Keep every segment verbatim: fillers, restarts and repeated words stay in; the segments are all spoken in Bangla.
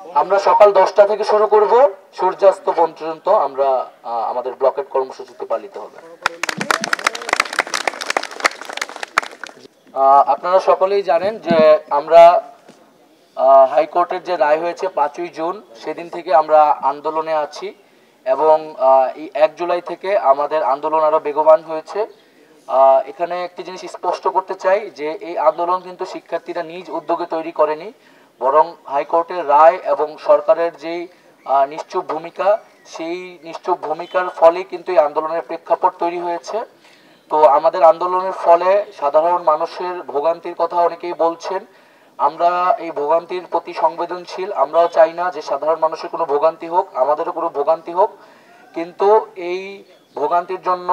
আমরা সকাল দশটা থেকে শুরু করব, সূর্যাস্ত পর্যন্ত আমরা আমাদের ব্লকেট কর্মসূচিতে পালিত হবে। আপনারা সকলেই জানেন যে আমরা হাইকোর্টের যে রায় হয়েছে পাঁচই জুন, সেদিন থেকে আমরা আন্দোলনে আছি এবং এই এক জুলাই থেকে আমাদের আন্দোলন আরো বেগবান হয়েছে। এখানে একটি জিনিস স্পষ্ট করতে চাই যে এই আন্দোলন কিন্তু শিক্ষার্থীরা নিজ উদ্যোগে তৈরি করেনি, বরং হাইকোর্টের রায় এবং সরকারের যেই নিশ্চুপ ভূমিকা, সেই নিশ্চুপ ভূমিকার ফলেই কিন্তু এই আন্দোলনের প্রেক্ষাপট তৈরি হয়েছে। তো আমাদের আন্দোলনের ফলে সাধারণ মানুষের ভোগান্তির কথা অনেকেই বলছেন। আমরা এই ভোগান্তির প্রতি সংবেদনশীল, আমরাও চাই না যে সাধারণ মানুষের কোনো ভোগান্তি হোক, আমাদেরও কোনো ভোগান্তি হোক, কিন্তু এই ভোগান্তির জন্য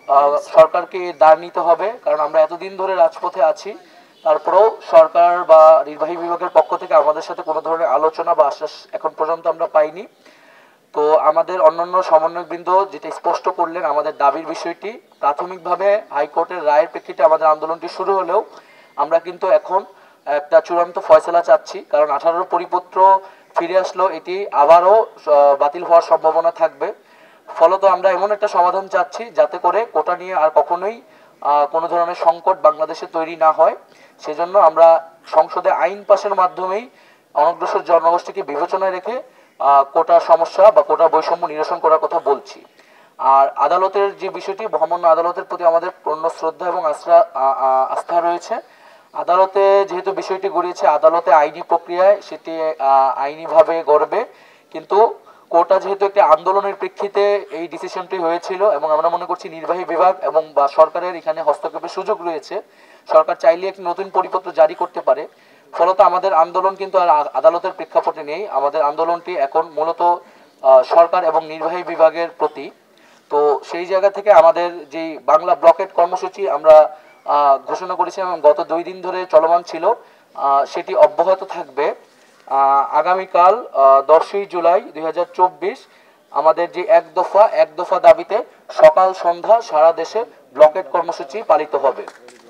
সরকারকে দায় নিতে হবে, কারণ আমরা এতদিন ধরে রাজপথে আছি, তারপরেও সরকার বা নির্বাহী বিভাগের পক্ষ থেকে আমাদের সাথে কোনো ধরনের আলোচনা বা আশ্বাস এখন পর্যন্ত আমরা পাইনি। তো আমাদের অন্যান্য সমন্বয়কবৃন্দ যেটা স্পষ্ট করলেন, আমাদের দাবির বিষয়টি প্রাথমিকভাবে হাইকোর্টের রায়ের প্রেক্ষিতে আমাদের আন্দোলনটি শুরু হলেও আমরা কিন্তু এখন একটা চূড়ান্ত ফয়সলা চাচ্ছি, কারণ আঠারোর পরিপত্র ফিরে আসলেও এটি আবারও বাতিল হওয়ার সম্ভাবনা থাকবে। ফলত আমরা এমন একটা সমাধান চাচ্ছি যাতে করে কোটা নিয়ে আর কখনোই কোনো ধরনের সংকট বাংলাদেশে তৈরি না হয়। সেজন্য আমরা সংসদে আইন পাশের মাধ্যমেই অনগ্রসর জনগোষ্ঠীকে বিবেচনায় রেখে কোটা সমস্যা বা কোটা বৈষম্য নিরসন করার কথা বলছি। আর আদালতের যে বিষয়টি, মহামান্য আদালতের প্রতি আমাদের পূর্ণ শ্রদ্ধা এবং আস্থা আস্থা রয়েছে। আদালতে যেহেতু বিষয়টি গড়িয়েছে, আদালতে আইনি প্রক্রিয়ায় সেটি আইনিভাবে গড়বে, কিন্তু কোটা যেহেতু একটি আন্দোলনের প্রেক্ষিতে এই ডিসিশনটি হয়েছিল এবং আমরা মনে করছি নির্বাহী বিভাগ এবং বা সরকারের এখানে হস্তক্ষেপের সুযোগ রয়েছে। সরকার চাইলে একটি নতুন পরিপত্র জারি করতে পারে। ফলত আমাদের আন্দোলন কিন্তু আর আদালতের প্রেক্ষাপটে নেই, আমাদের আন্দোলনটি এখন মূলত সরকার এবং নির্বাহী বিভাগের প্রতি। তো সেই জায়গা থেকে আমাদের যে বাংলা ব্লকেট কর্মসূচি আমরা ঘোষণা করেছি এবং গত দুই দিন ধরে চলমান ছিল, সেটি অব্যাহত থাকবে। আগামীকাল দশই জুলাই দুই হাজার চব্বিশ আমাদের যে এক দফা এক দফা দাবিতে সকাল সন্ধ্যা সারা দেশে ব্লকেট কর্মসূচি পালিত হবে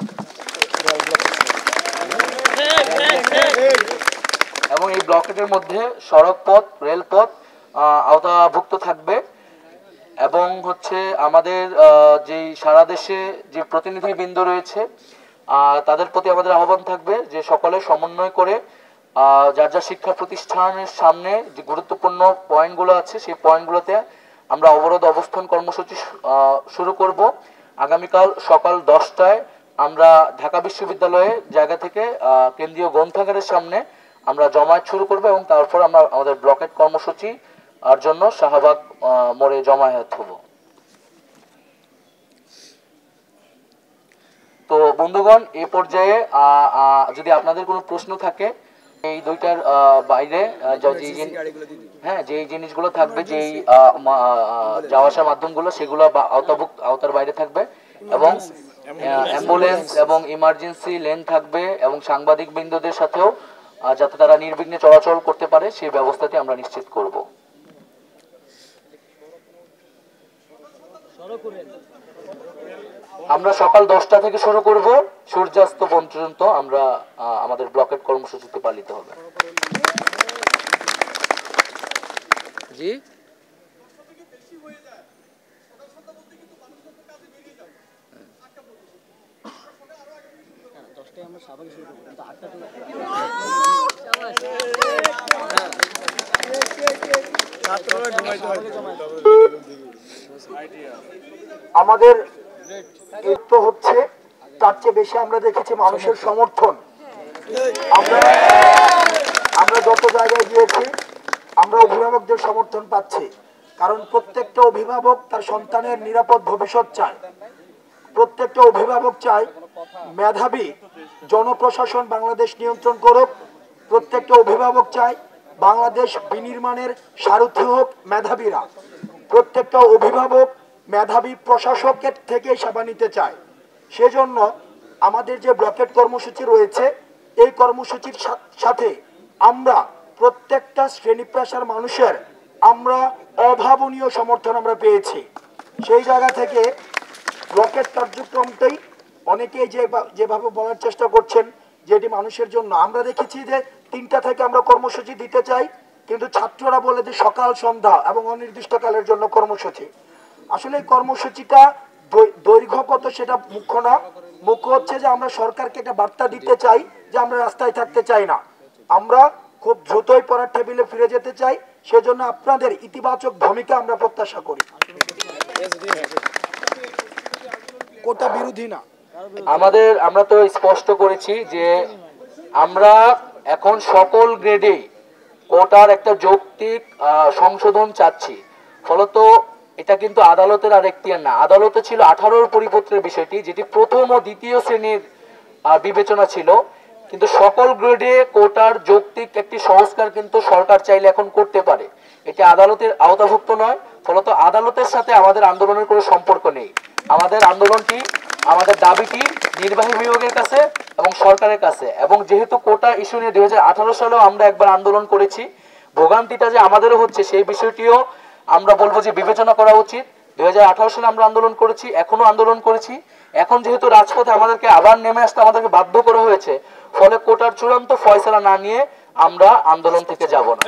এবং এই ব্লকেটের মধ্যে সড়কপথ, রেলপথ আওতাভুক্ত থাকবে এবং হচ্ছে আমাদের যে সারা দেশে যে প্রতিনিধিবৃন্দ রয়েছে তাদের প্রতি আমাদের আহ্বান থাকবে যে সকলে সমন্বয় করে যার যার শিক্ষা প্রতিষ্ঠানের সামনে যে গুরুত্বপূর্ণ পয়েন্টগুলো আছে সেই পয়েন্টগুলোতে আমরা অবরোধ অবস্থান কর্মসূচি শুরু করব। আগামীকাল সকাল দশটায় আমরা ঢাকা বিশ্ববিদ্যালয়ে জায়গা থেকে কেন্দ্রীয় গ্রন্থাগারের সামনে আমরা জমায়েত শুরু করব এবং তারপর আমরা আমাদের ব্লকেট কর্মসূচি আর জন্য শাহবাগ মোড়ে জমায়েত হব। তো বন্ধুগণ, এই পর্যায়ে যদি আপনাদের কোনো প্রশ্ন থাকে এই দুইটার বাইরে হ্যাঁ যে জিনিসগুলো থাকবে, যেই যাওয়া আসার মাধ্যমগুলো সেগুলো আওতাভুক্ত আওতার বাইরে থাকবে এবং অ্যাম্বুলেন্স এবং ইমার্জেন্সি লেন থাকবে এবং সাংবাদিক বৃন্দদের সাথেও যাতে তারা নির্বিঘ্নে চলাচল করতে পারে সেই ব্যবস্থাটি আমরা নিশ্চিত করব। আমরা সকাল দশটা থেকে শুরু করব, সূর্যাস্ত পর্যন্ত আমরা আমাদের ব্লকেট কর্মসূচিতে পালিত হবে। জি আমাদের তো হচ্ছে তার চেয়ে বেশি আমরা দেখেছি মানুষের সমর্থন। আমরা আমরা যত জায়গায় গিয়েছি আমরা অভিভাবকদের সমর্থন পাচ্ছি, কারণ প্রত্যেকটা অভিভাবক তার সন্তানের নিরাপদ ভবিষ্যৎ চায়। প্রত্যেকটা অভিভাবক চায় মেধাবী জনপ্রশাসন বাংলাদেশ নিয়ন্ত্রণ করুক। প্রত্যেকটা অভিভাবক চায় বাংলাদেশ বিনির্মাণের সারথি হোক মেধাবীরা। প্রত্যেকটা অভিভাবক মেধাবী প্রশাসকের থেকে সেবা নিতে চায়। সেজন্য আমাদের যে ব্লকেট কর্মসূচি রয়েছে, এই কর্মসূচির সাথে আমরা প্রত্যেকটা শ্রেণী পেশার মানুষের আমরা অভাবনীয় সমর্থন আমরা পেয়েছি। সেই জায়গা থেকে ব্লকেট কার্যক্রমটাই অনেকেই যে যেভাবে বলার চেষ্টা করছেন যে এটি মানুষের জন্য, আমরা দেখেছি যে তিনটা থেকে আমরা কর্মসূচি দিতে চাই। কিন্তু ছাত্ররা বলে যে সকাল সন্ধ্যা এবং অনির্দিষ্টকালের জন্য কর্মসূচি। আসলে এই কর্মসূচিটা দৈর্ঘ্য কত সেটা মুখ্য না, মুখ্য হচ্ছে যে আমরা সরকারকে একটা বার্তা দিতে চাই যে আমরা রাস্তায় থাকতে চাই না, আমরা খুব দ্রুতই পড়ার টেবিলে ফিরে যেতে চাই। সেজন্য আপনাদের ইতিবাচক ভূমিকা আমরা প্রত্যাশা করি। কোটা বিরোধী না, আমাদের আমরা তো স্পষ্ট করেছি যে আমরা এখন সকল গ্রেডে কোটার একটা যৌক্তিক সংশোধন চাচ্ছি। ফলত এটা কিন্তু আদালতের আর এখতিয়ার না, আদালতে ছিল আঠারোর পরিপত্রের বিষয়টি, যেটি প্রথম ও দ্বিতীয় শ্রেণীর বিবেচনা ছিল। কিন্তু সকল গ্রেডে কোটার যৌক্তিক একটি সংস্কার কিন্তু সরকার চাইলে এখন করতে পারে, এটি আদালতের আওতাভুক্ত নয়। ফলত আদালতের সাথে আমাদের আন্দোলনের কোনো সম্পর্ক নেই। আমাদের আন্দোলনটি, আমাদের দাবিটি নির্বাহী বিভাগের কাছে এবং সরকারের কাছে। এবং যেহেতু কোটা ইস্যু নিয়ে দুই হাজার আঠারো সালেও আমরা একবার আন্দোলন করেছি, ভোগান্তিটা যে আমাদেরও হচ্ছে সেই বিষয়টিও আমরা বলবো যে বিবেচনা করা উচিত। দুই হাজার আঠারো সালে আমরা আন্দোলন করেছি, এখনো আন্দোলন করেছি। এখন যেহেতু রাজপথে আমাদেরকে আবার নেমে আসতে আমাদেরকে বাধ্য করা হয়েছে, ফলে কোটার চূড়ান্ত ফয়সালা না নিয়ে আমরা আন্দোলন থেকে যাব না।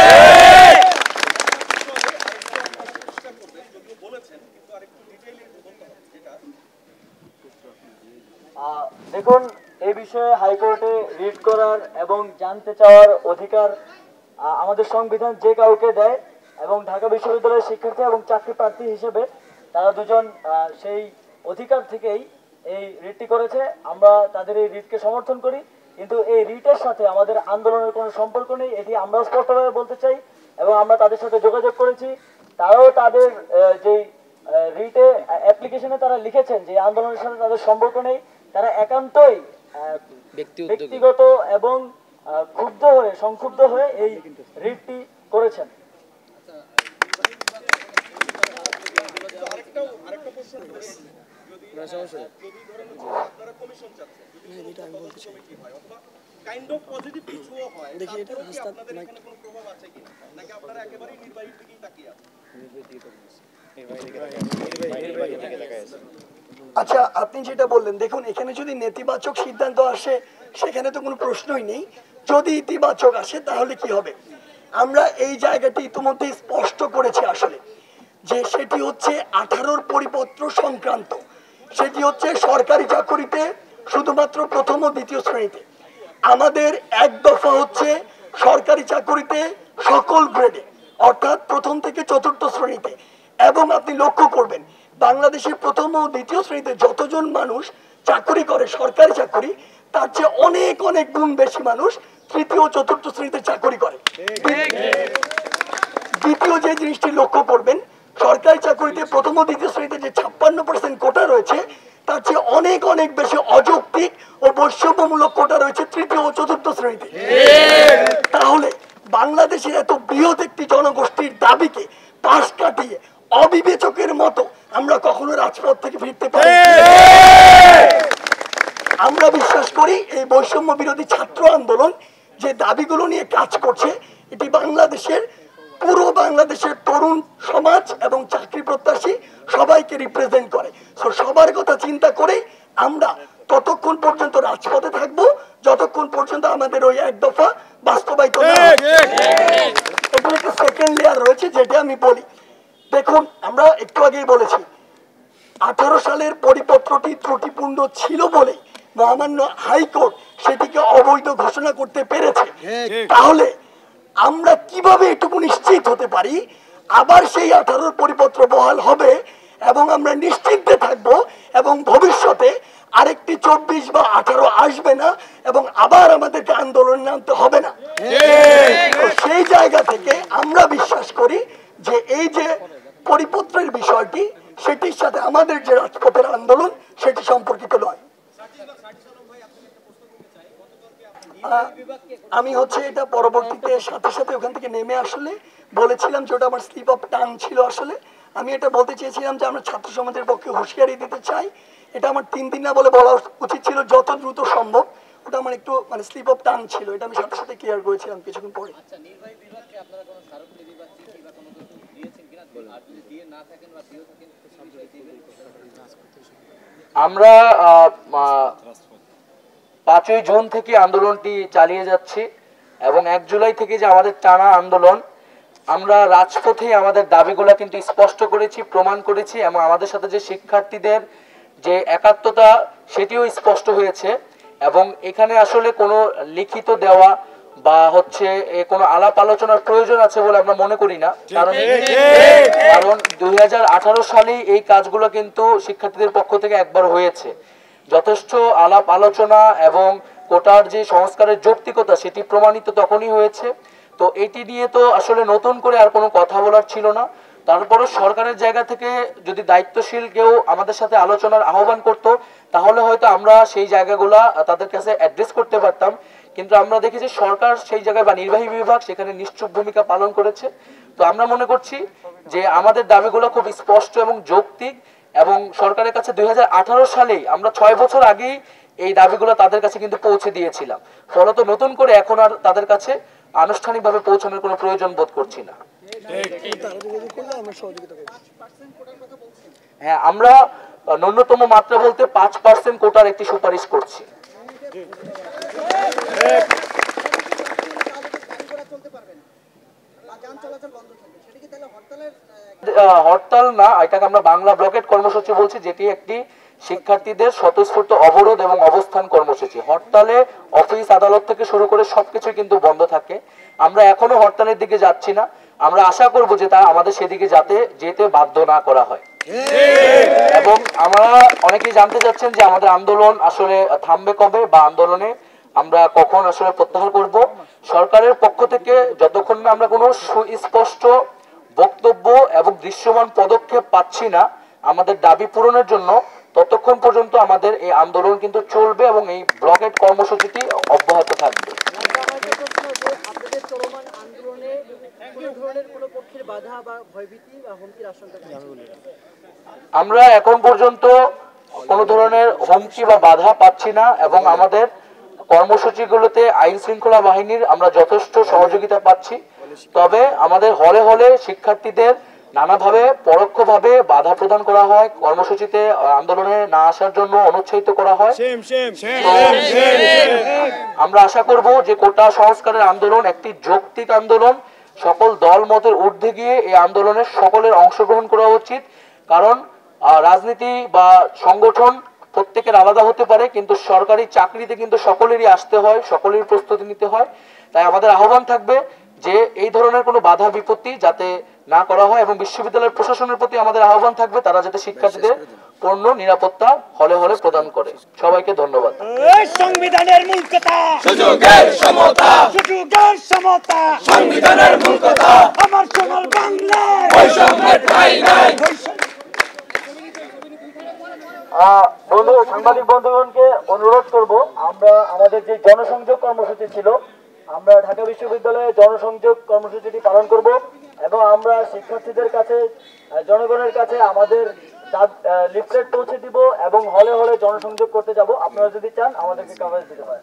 দেখুন, এই বিষয়ে হাইকোর্টে রিট করার এবং জানতে চাওয়ার অধিকার আমাদের সংবিধান যে কাউকে দেয়, এবং ঢাকা বিশ্ববিদ্যালয়ের শিক্ষার্থী এবং চাকরি প্রার্থী হিসেবে তারা দুজন সেই অধিকার থেকেই এই রিটটি করেছে। আমরা তাদের এই রিটকে সমর্থন করি, কিন্তু এই রিটের সাথে আমাদের আন্দোলনের কোনো সম্পর্ক নেই, এটি আমরা স্পষ্টভাবে বলতে চাই। এবং আমরা তাদের সাথে যোগাযোগ করেছি, তারাও তাদের যেই রিটে অ্যাপ্লিকেশনে তারা লিখেছেন যে আন্দোলনের সাথে তাদের সম্পর্ক নেই, তারা একান্তই ব্যক্তিগত এবং ক্ষুব্ধ হয়ে সংক্ষুব্ধ হয়ে এই রিটটি করেছেন। আচ্ছা, আপনি যেটা বললেন, দেখুন এখানে যদি নেতিবাচক সিদ্ধান্ত আসে সেখানে তো কোনো প্রশ্নই নেই, যদি ইতিবাচক আসে তাহলে কি হবে? আমরা এই জায়গাটি ইতিমধ্যে স্পষ্ট করেছি আসলে, যে সেটি হচ্ছে আঠারোর পরিপত্র সংক্রান্ত, সেটি হচ্ছে সরকারি চাকরিতে শুধুমাত্র প্রথম ও দ্বিতীয় শ্রেণীতে। আমাদের এক দফা হচ্ছে সরকারি চাকরিতে সকল গ্রেডে, অর্থাৎ প্রথম থেকে চতুর্থ শ্রেণীতে। এবং আপনি লক্ষ্য করবেন বাংলাদেশের প্রথম ও দ্বিতীয় শ্রেণীতে যতজন মানুষ চাকরি করে সরকারি চাকরি, তার চেয়ে অনেক অনেক গুণ বেশি মানুষ তৃতীয় ও চতুর্থ শ্রেণীতে চাকরি করে। দ্বিতীয় যে জিনিসটি লক্ষ্য করবেন, সরকারি চাকরিতে প্রথম ও দ্বিতীয় শ্রেণীতে যে ছাপ্পান্ন পার্সেন্ট কোটা রয়েছে, তার চেয়ে অনেক অনেক বেশি অযৌক্তিক ও বৈষম্যমূলক কোটা রয়েছে তৃতীয় ও চতুর্থ শ্রেণীতে। তাহলে বাংলাদেশের এত বৃহৎ একটি জনগোষ্ঠীর দাবিকে পাশ কাটিয়ে অবিবেচকের মতো আমরা কখনো রাজপথ থেকে ফিরতে পারি? আমরা বিশ্বাস করি এই বৈষম্য বিরোধী ছাত্র আন্দোলন যে দাবিগুলো নিয়ে কাজ করছে, এটি বাংলাদেশের পুরো বাংলাদেশের তরুণ সমাজ এবং চাকরি প্রত্যাশী সবাইকে রিপ্রেজেন্ট করে। সো সবার কথা চিন্তা করে আমরা ততক্ষণ পর্যন্ত রাজপথে থাকবো যতক্ষণ পর্যন্ত আমাদের ওই এক দফা বাস্তবায়িত না হয়। এখানে একটা সেকেন্ড লেয়ার রয়েছে যেটা আমি বলি। দেখুন, আমরা একটু আগেই বলেছি আঠারো সালের পরিপত্রটি ত্রুটিপূর্ণ ছিল বলে মহামান্য হাইকোর্ট সেটিকে অবৈধ ঘোষণা করতে পেরেছে। তাহলে আমরা কিভাবে এটুকু নিশ্চিত হতে পারি আবার সেই আঠারোর পরিপত্র বহাল হবে এবং আমরা নিশ্চিন্তে থাকবো এবং ভবিষ্যতে আরেকটি চব্বিশ বা আঠারো আসবে না এবং আবার আমাদেরকে আন্দোলন নামতে হবে না? সেই জায়গা থেকে আমরা বিশ্বাস করি যে এই যে পরিপত্রের বিষয়টি, সেটির সাথে আমাদের যে রাজপথের আন্দোলন সেটি সম্পর্কিত নয়। আমি হচ্ছে এটা পরবর্তীতে সাথে সাথে ওখান থেকে নেমে আসলে বলেছিলাম যে ওটা আমার স্লিপ অফ টাং ছিল। আসলে আমি এটা বলতে চেয়েছিলাম যে আমরা ছাত্র সমাজের পক্ষে হুঁশিয়ারি দিতে চাই, এটা আমার তিন দিন না বলে বলা উচিত ছিল যত দ্রুত সম্ভব। ওটা আমার একটু মানে স্লিপ অফ টাং ছিল, এটা আমি সাথে সাথে ক্লিয়ার করেছিলাম কিছুক্ষণ পরে। আমরা পাঁচই জুন থেকে আন্দোলনটি চালিয়ে যাচ্ছি। এবং এক জুলাই থেকে যে আমাদের টানা আন্দোলন, আমরা রাজপথে আমাদের দাবিগুলো কিন্তু স্পষ্ট করেছি, প্রমাণ করেছি এবং আমাদের সাথে যে শিক্ষার্থীদের যে একাত্মতা সেটিও স্পষ্ট হয়েছে। এবং এখানে আসলে কোনো লিখিত দেওয়া বা হচ্ছে কোনো আলাপ আলোচনার প্রয়োজন আছে বলে আমরা মনে করি না। কারণ কারণ দুই হাজার আঠারো সালেই এই কাজগুলো কিন্তু শিক্ষার্থীদের পক্ষ থেকে একবার হয়েছে। যথেষ্ট আলাপ আলোচনা এবং কোটার যে সংস্কারের যৌক্তিকতা সেটি প্রমাণিত তখনই হয়েছে। তো এটি নিয়ে তো আসলে নতুন করে আর কোনো কথা বলার ছিল না। তারপরও সরকারের জায়গা থেকে যদি দায়িত্বশীল কেউ আমাদের সাথে আলোচনার আহ্বান করত, তাহলে হয়তো আমরা সেই জায়গাগুলা তাদের কাছে অ্যাড্রেস করতে পারতাম। কিন্তু আমরা দেখেছি সরকার সেই জায়গায় বা নির্বাহী বিভাগ সেখানে নিশ্চুপ ভূমিকা পালন করেছে। তো আমরা মনে করছি যে আমাদের দাবিগুলো খুব স্পষ্ট এবং যৌক্তিক, এবং সরকারের কাছে দুই হাজার আঠারো সালেই আমরা ছয় বছর আগেই এই দাবিগুলো তাদের কাছে কিন্তু পৌঁছে দিয়েছিলাম। ফলত নতুন করে এখন আর তাদের কাছে আনুষ্ঠানিকভাবে পৌঁছানোর কোনো প্রয়োজন বোধ করছি না। হ্যাঁ, আমরা ন্যূনতম মাত্রা বলতে পাঁচ পার্সেন্ট কোটার একটি সুপারিশ করছি। হরতাল না, এটাকে আমরা বাংলা ব্লকেট কর্মসূচি বলছি, যেটি একটি শিক্ষার্থীদের স্বতঃস্ফূর্ত অবরোধ এবং অবস্থান কর্মসূচি। হরতালে অফিস আদালত থেকে শুরু করে সবকিছু কিন্তু বন্ধ থাকে। আমরা এখনো হরতালের দিকে যাচ্ছি না। আমরা আশা করব যে তা আমাদের সেদিকে যাতে যেতে বাধ্য না করা হয়। এবং আমরা অনেকেই জানতে চাচ্ছেন যে আমাদের আন্দোলন আসলে থামবে কবে বা আন্দোলনে আমরা কখন আসলে প্রত্যাহার করব। সরকারের পক্ষ থেকে যতক্ষণ না আমরা কোনো সুস্পষ্ট বক্তব্য এবং দৃশ্যমান পদক্ষেপ পাচ্ছি না আমাদের দাবি পূরণের জন্য, ততক্ষণ পর্যন্ত আমাদের এই আন্দোলন কিন্তু চলবে এবং এই ব্লকেট কর্মসূচিটি অব্যাহত থাকবে। আমরা এখন পর্যন্ত কোনো ধরনের হুমকি বা বাধা পাচ্ছি না, এবং আমাদের কর্মসূচিগুলোতে আইন শৃঙ্খলা বাহিনীর আমরা যথেষ্ট সহযোগিতা পাচ্ছি। তবে আমাদের হলে হলে শিক্ষার্থীদের নানাভাবে পরোক্ষভাবে বাধা প্রদান করা হয়, কর্মসূচিতে আন্দোলনে না আসার জন্য অনুৎসাহিত করা হয়। আমরা আশা করব যে কোটা সংস্কারের আন্দোলন একটি যৌক্তিক আন্দোলন, সকল দল মতের ঊর্ধ্বে গিয়ে এই আন্দোলনে সকলের অংশগ্রহণ করা উচিত। কারণ রাজনীতি বা সংগঠন প্রত্যেকের আলাদা হতে পারে, কিন্তু সরকারি চাকরিতে কিন্তু সকলেরই আসতে হয়, সকলেরই প্রস্তুতি নিতে হয়। তাই আমাদের আহ্বান থাকবে যে এই ধরনের কোনো বাধা বিপত্তি যাতে না করা হয়, এবং বিশ্ববিদ্যালয়ের প্রশাসনের প্রতি আমাদের আহ্বান থাকবে তারা যাতে শিক্ষার্থীদের পূর্ণ নিরাপত্তা হলে হলে প্রদান করে। সবাইকে ধন্যবাদ। সংবিধানের মূল কথা সুযোগের সমতা, সুযোগের সমতা সংবিধানের মূল কথা। আমার সোনার বাংলা বৈষম্যের ঠাঁই নাই। বন্ধু সাংবাদিক বন্ধুগণকে অনুরোধ করব, আমরা আমাদের যে জনসংযোগ কর্মসূচি ছিল, আমরা ঢাকা বিশ্ববিদ্যালয়ে জনসংযোগ কর্মসূচিটি পালন করব এবং আমরা শিক্ষার্থীদের কাছে, জনগণের কাছে আমাদের লিফলেট পৌঁছে দিব এবং হলে হলে জনসংযোগ করতে যাব। আপনারা যদি চান আমাদেরকে কভারেজ দিতে পারেন।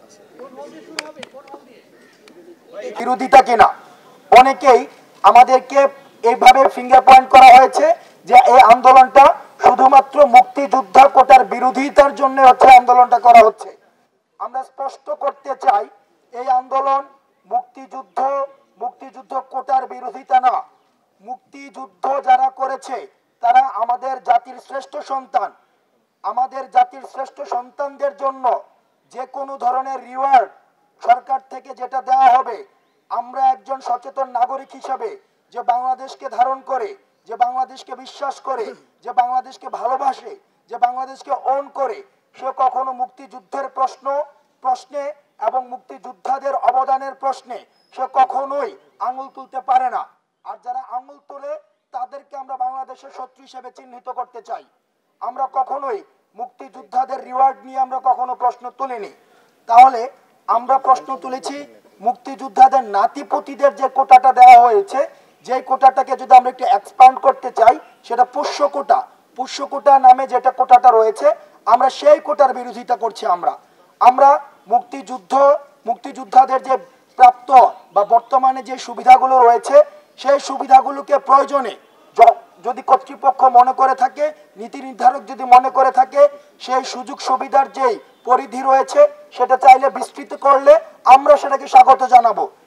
বিরোধিতা কিনা অনেকেই আমাদেরকে এইভাবে ফিঙ্গার পয়েন্ট করা হয়েছে যে এই আন্দোলনটা শুধুমাত্র মুক্তিযোদ্ধা কোটার বিরোধিতার জন্য হচ্ছে আন্দোলনটা করা হচ্ছে। আমরা স্পষ্ট করতে চাই এই আন্দোলন মুক্তিযুদ্ধ মুক্তিযুদ্ধ কোটার বিরোধিতা না। মুক্তিযুদ্ধ যারা করেছে তারা আমাদের জাতির শ্রেষ্ঠ সন্তান। আমাদের জাতির শ্রেষ্ঠ সন্তানদের জন্য যে কোনো ধরনের রিওয়ার্ড সরকার থেকে যেটা দেওয়া হবে, আমরা একজন সচেতন নাগরিক হিসাবে যে বাংলাদেশকে ধারণ করে, যে বাংলাদেশকে বিশ্বাস করে, যে বাংলাদেশকে ভালোবাসে, যে বাংলাদেশকে ওন করে, সে কখনো মুক্তিযুদ্ধের প্রশ্ন প্রশ্নে এবং মুক্তিযোদ্ধাদের অবদানের প্রশ্নে সে কখনোই আঙুল তুলতে পারে না। আর যারা আঙুল তোলে তাদেরকে আমরা বাংলাদেশের শত্রু হিসেবে চিহ্নিত করতে চাই। আমরা কখনোই মুক্তিযোদ্ধাদের রিওয়ার্ড নিয়ে আমরা কখনো প্রশ্ন তুলিনি। তাহলে আমরা প্রশ্ন তুলেছি মুক্তিযোদ্ধাদের নাতিপতিদের যে কোটাটা দেওয়া হয়েছে, যে কোটাটাকে যদি আমরা একটু এক্সপ্যান্ড করতে চাই, সেটা পুষ্য কোটা। পুষ্য কোটা নামে যেটা কোটাটা রয়েছে, আমরা সেই কোটার বিরোধিতা করছি। আমরা আমরা মুক্তিযুদ্ধ মুক্তিযোদ্ধাদের যে প্রাপ্ত বা বর্তমানে যে সুবিধাগুলো রয়েছে, সেই সুবিধাগুলোকে প্রয়োজনে যদি কর্তৃপক্ষ মনে করে থাকে, নীতি নির্ধারক যদি মনে করে থাকে, সেই সুযোগ সুবিধার যেই পরিধি রয়েছে সেটা চাইলে বিস্তৃত করলে আমরা সেটাকে স্বাগত জানাবো।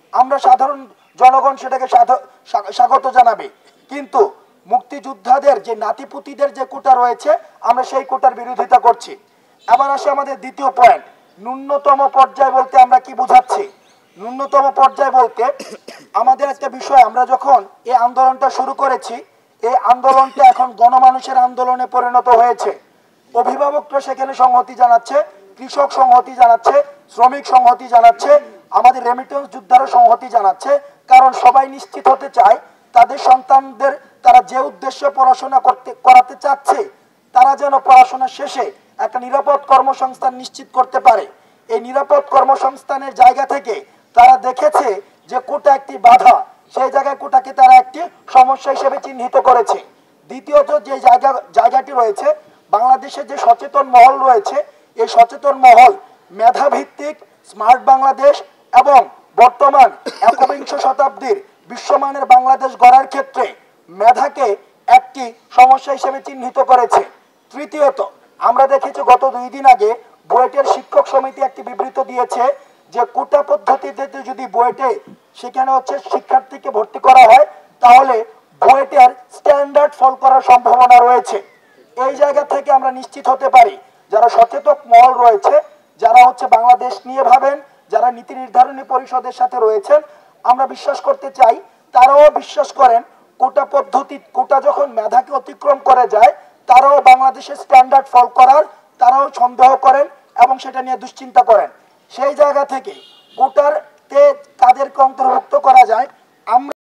আমরা সাধারণ জনগণ সেটাকে স্বাগত জানাবে, কিন্তু মুক্তিযোদ্ধাদের যে নাতিপুতিদের যে কোটা রয়েছে আমরা সেই কোটার বিরোধিতা করছি। আবার আসে আমাদের দ্বিতীয় পয়েন্ট, ন্যূনতম পর্যায় বলতে আমরা কি বোঝাচ্ছি? ন্যূনতম পর্যায় বলতে আমাদের একটা বিষয়, আমরা যখন এই আন্দোলনটা শুরু করেছি এই আন্দোলনটা এখন গণমানুষের আন্দোলনে পরিণত হয়েছে। অভিভাবকরা সেখানে সংহতি জানাচ্ছে, কৃষক সংহতি জানাচ্ছে, শ্রমিক সংহতি জানাচ্ছে, আমাদের রেমিটেন্স যোদ্ধারা সংহতি জানাচ্ছে, কারণ সবাই নিশ্চিত হতে চায় তাদের সন্তানদের তারা যে উদ্দেশ্যে পড়াশোনা করতে করাতে চাচ্ছে তারা যেন পড়াশোনা শেষে একটা নিরাপদ কর্মসংস্থান নিশ্চিত করতে পারে। এই নিরাপদ কর্মসংস্থানের জায়গা থেকে তারা দেখেছে যে কোটা একটি বাধা, সেই জায়গায় কোটাকে তারা একটি সমস্যা হিসেবে চিহ্নিত করেছে। দ্বিতীয়ত যে জায়গা জায়গাটি রয়েছে, বাংলাদেশের যে সচেতন মহল রয়েছে এই সচেতন মহল মেধাভিত্তিক স্মার্ট বাংলাদেশ এবং বর্তমান একবিংশ শতাব্দীর বিশ্বমানের বাংলাদেশ গড়ার ক্ষেত্রে মেধাকে একটি সমস্যা হিসেবে চিহ্নিত করেছে। তৃতীয়ত আমরা দেখেছি গত দুই দিন আগে বুয়েটের শিক্ষক সমিতি একটি বিবৃতি দিয়েছে যে কোটা পদ্ধতিতে যদি বুয়েটে সেখানে হচ্ছে শিক্ষার্থীকে ভর্তি করা হয় তাহলে বুয়েটের স্ট্যান্ডার্ড ফল করার সম্ভাবনা রয়েছে। এই জায়গা থেকে আমরা নিশ্চিত হতে পারি যারা সচেতন মহল রয়েছে, যারা হচ্ছে বাংলাদেশ নিয়ে ভাবেন, যারা নীতি নির্ধারণী পরিষদের সাথে রয়েছেন, আমরা বিশ্বাস করতে চাই তারাও বিশ্বাস করেন কোটা পদ্ধতি কোটা যখন মেধাকে অতিক্রম করে যায় তারাও বাংলাদেশের স্ট্যান্ডার্ড ফল করার তারাও সন্দেহ করেন এবং সেটা নিয়ে দুশ্চিন্তা করেন। সেই জায়গা থেকে কোটার তে তাদেরকে অন্তর্ভুক্ত করা যায়। আমরা